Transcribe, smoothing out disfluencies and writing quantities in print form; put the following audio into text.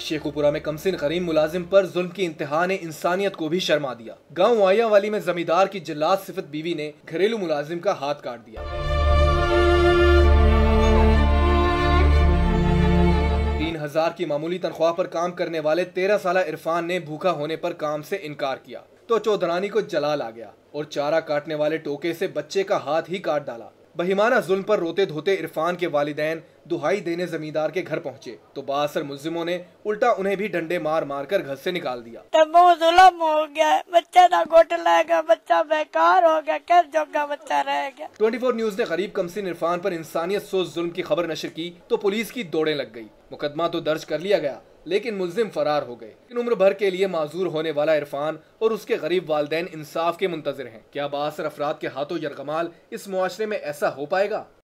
शेखुपुरा में कमसिन गरीब मुलाजिम पर जुल्म की इंतहा ने इंसानियत को भी शर्मा दिया। गांव वायावाली में जमींदार की जिल्लात सिफत बीवी ने घरेलू मुलाजिम का हाथ काट दिया। 3,000 की मामूली तनख्वाह पर काम करने वाले 13 साला इरफान ने भूखा होने पर काम से इनकार किया तो चौधरानी को जलाल आ गया और चारा काटने वाले टोके से बच्चे का हाथ ही काट डाला। बहिमाना जुल्म पर रोते धोते इरफान के वालिदैन दुहाई देने जमींदार के घर पहुंचे तो बासर मुल्जिमों ने उल्टा उन्हें भी डंडे मार मार कर घर से निकाल दिया। बहुत जुल्म हो गया, बच्चा ना गोट लाएगा, बच्चा बेकार हो गया, कैसे जोगा बच्चा रह गया। 24 न्यूज ने गरीब कमसिन इरफान पर इंसानियत सोच जुल्म की खबर नशर की तो पुलिस की दौड़ें लग गई। मुकदमा तो दर्ज कर लिया गया लेकिन मुल्जिम फरार हो गए। उम्र भर के लिए माजूर होने वाला इरफान और उसके गरीब वालिदैन इंसाफ के मुंतजिर हैं। क्या बासर अफराद के हाथों यरगमाल इस मुआशरे में ऐसा हो पाएगा?